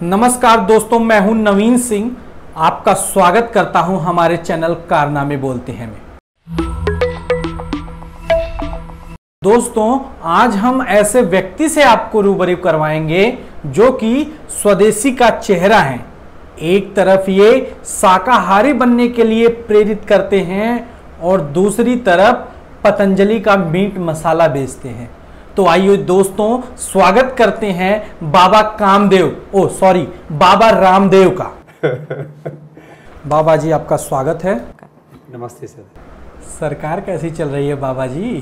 नमस्कार दोस्तों, मैं हूं नवीन सिंह। आपका स्वागत करता हूं हमारे चैनल कारनामे बोलते हैं में। दोस्तों, आज हम ऐसे व्यक्ति से आपको रूबरू करवाएंगे जो कि स्वदेशी का चेहरा है। एक तरफ ये शाकाहारी बनने के लिए प्रेरित करते हैं और दूसरी तरफ पतंजलि का मीट मसाला बेचते हैं। तो आइए दोस्तों, स्वागत करते हैं बाबा रामदेव का। बाबा जी, आपका स्वागत है। नमस्ते सर। सरकार कैसी चल रही है बाबा जी?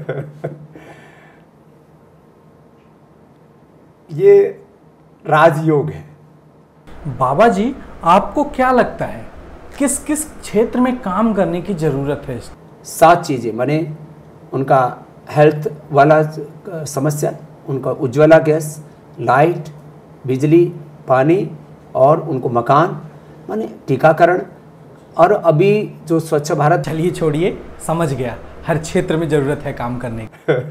ये राजयोग है। बाबा जी, आपको क्या लगता है किस किस क्षेत्र में काम करने की जरूरत है? 7 चीजें, माने उनका हेल्थ वाला समस्या, उनका उज्ज्वला गैस, लाइट, बिजली, पानी और उनको मकान, माने टीकाकरण और अभी जो स्वच्छ भारत। चलिए छोड़िए, समझ गया, हर क्षेत्र में जरूरत है काम करने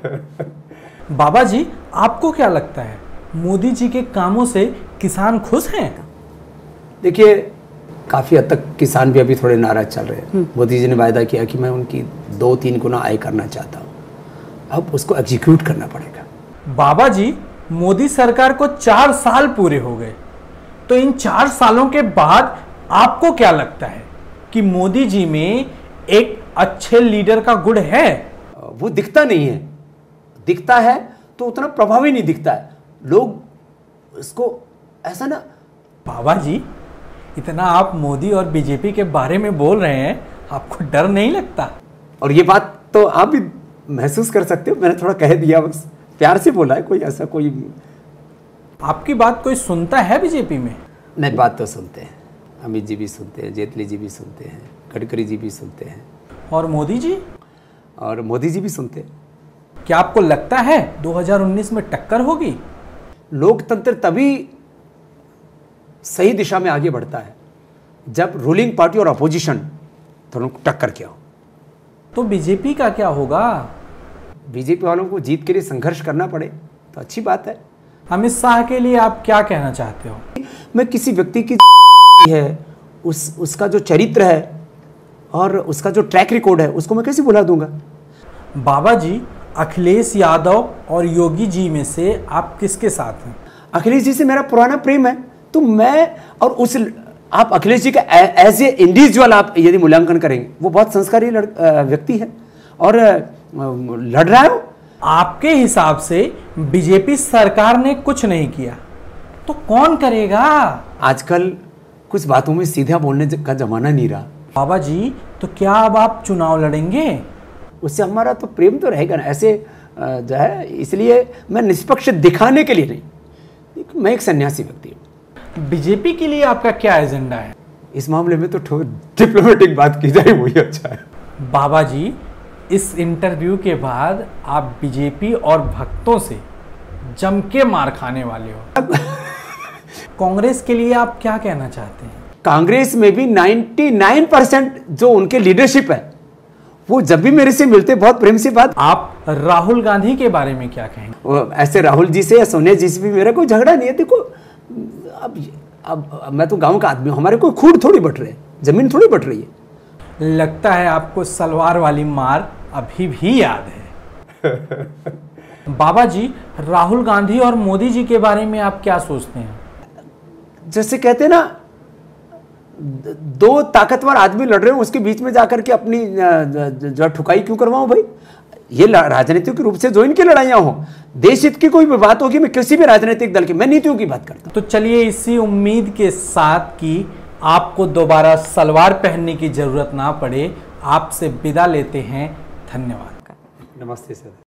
की। बाबा जी, आपको क्या लगता है मोदी जी के कामों से किसान खुश हैं? देखिए, काफ़ी हद तक किसान भी अभी थोड़े नाराज चल रहे हैं। मोदी जी ने वायदा किया कि मैं उनकी 2-3 गुना आय करना चाहता हूँ। अब उसको एग्जीक्यूट करना पड़ेगा। बाबा जी, मोदी सरकार को 4 साल पूरे हो गए, तो इन 4 सालों के बाद आपको क्या लगता है कि मोदी जी में एक अच्छे लीडर का गुण है? वो दिखता नहीं है, दिखता है तो उतना प्रभावी नहीं दिखता है। लोग इसको ऐसा ना। बाबा जी, इतना आप मोदी और बीजेपी के बारे में बोल रहे हैं, आपको डर नहीं लगता? और ये बात तो आप भी महसूस कर सकते हो, मैंने थोड़ा कह दिया, बस प्यार से बोला है। कोई ऐसा कोई आपकी बात कोई सुनता है बीजेपी में? नहीं, बात तो सुनते हैं। अमित जी भी सुनते हैं, जेटली जी भी सुनते हैं, गडकरी जी भी सुनते हैं। और मोदी जी? और मोदी जी भी सुनते हैं। क्या आपको लगता है 2019 में टक्कर होगी? लोकतंत्र तभी सही दिशा में आगे बढ़ता है जब रूलिंग पार्टी और अपोजिशन दोनों को टक्कर किया हो। तो बीजेपी का क्या होगा? बीजेपी वालों को जीत के लिए संघर्ष करना पड़े तो अच्छी बात है। अमित शाह के लिए आप क्या कहना चाहते हो? मैं किसी व्यक्ति की है उसका जो चरित्र है और उसका जो ट्रैक रिकॉर्ड है उसको मैं कैसे भुला दूंगा? बाबा जी, अखिलेश यादव और योगी जी में से आप किसके साथ हैं? अखिलेश जी से मेरा पुराना प्रेम है, तो मैं और उस आप अखिलेश जी का एज ए इंडिविजुअल आप यदि मूल्यांकन करेंगे, वो बहुत संस्कारी व्यक्ति है और लड़ रहा है। आपके हिसाब से बीजेपी सरकार ने कुछ नहीं किया तो कौन करेगा? आजकल कुछ बातों में सीधा बोलने का जमाना नहीं रहा। बाबा जी, तो क्या अब आप चुनाव लड़ेंगे? उससे हमारा तो प्रेम तो रहेगा ना, ऐसे जो है। इसलिए मैं निष्पक्ष दिखाने के लिए नहीं, मैं एक सन्यासी व्यक्ति हूँ। बीजेपी के लिए आपका क्या एजेंडा है? इस मामले में तो डिप्लोमेटिक बात की जाए वही अच्छा है। बाबा जी, इस इंटरव्यू के बाद आप बीजेपी और भक्तों से जम के मार खाने वाले हो। कांग्रेस के लिए आप क्या कहना चाहते हैं? कांग्रेस में भी 99% जो उनके लीडरशिप है, वो जब भी मेरे से मिलते बहुत प्रेम से बात। आप राहुल गांधी के बारे में क्या कहेंगे? ऐसे राहुल जी से या सोनिया जी से भी मेरा कोई झगड़ा नहीं है। देखो, अब मैं तो गांव का आदमी हूं, हमारे कोई खूड थोड़ी बट रहे, जमीन थोड़ी बट रही है। लगता है आपको सलवार वाली मार अभी भी याद है। बाबा जी, राहुल गांधी और मोदी जी के बारे में आप क्या सोचते हैं? जैसे कहते हैं ना, 2 ताकतवर आदमी लड़ रहे हो, उसके बीच में जाकर के अपनी जो ठुकाई क्यों करवाऊं भाई? ये राजनीतिक रूप से जो इनकी लड़ाइयां हो, देश हित की कोई भी बात होगी, मैं किसी भी राजनीतिक दल की, मैं नीतियों की बात करता हूं। तो चलिए, इसी उम्मीद के साथ कि आपको दोबारा सलवार पहनने की जरूरत ना पड़े, आपसे विदा लेते हैं। धन्यवाद। नमस्ते सर।